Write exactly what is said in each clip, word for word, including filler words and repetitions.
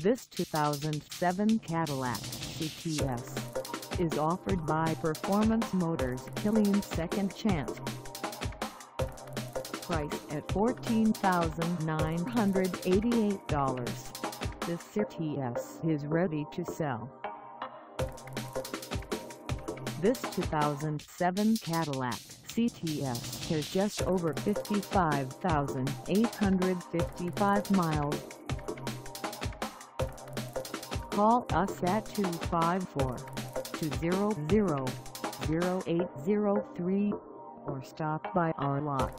This two thousand seven Cadillac C T S is offered by Performance Motors Killeen Second Chance. Priced at fourteen thousand nine hundred eighty-eight dollars, this C T S is ready to sell. This two thousand seven Cadillac C T S has just over fifty-five thousand eight hundred fifty-five miles. Call us at two five four, two zero zero, zero eight zero three or stop by our lot.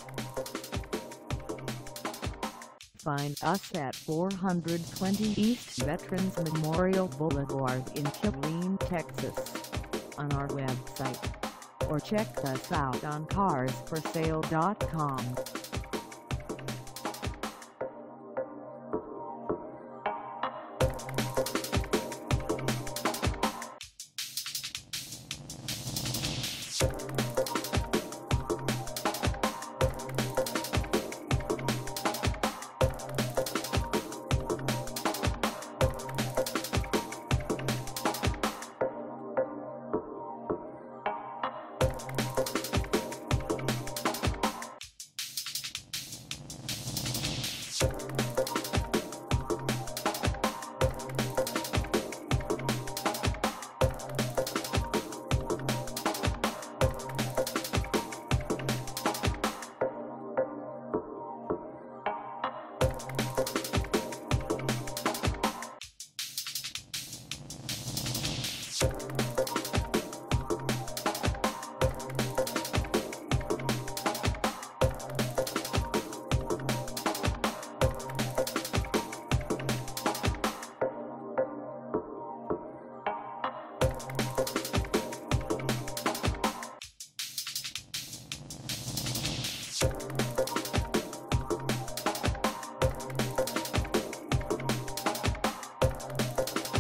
Find us at four twenty East Veterans Memorial Boulevard in Killeen, Texas, on our website, or check us out on cars for sale dot com. You